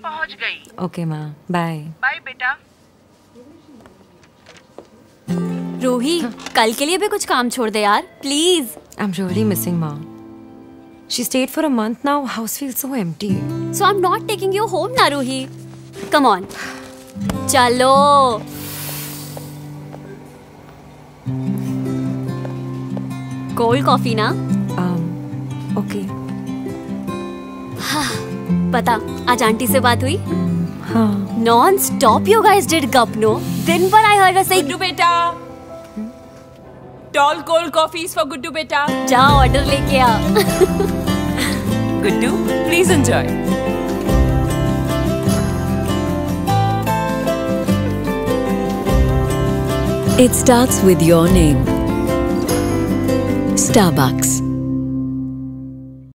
पहुंच गई। ओके माँ, बाय। बाय बेटा। रूही, कल के लिए भी कुछ काम छोड़ दे यार, please. I'm really missing Ma. She stayed for a month now. House feels so empty. So I'm not taking you home ना रूही। Come on. चलो। कोल्ड कॉफी ना? Okay. पता, आज आंटी से बात हुई? हाँ। Non stop you guys did गपनो। दिन भर आई हर्ड से गुड्डू बेटा, tall cold coffees for Guddu बेटा। जा ऑर्डर लेके आ। Guddu, please enjoy. It starts with your name. Starbucks.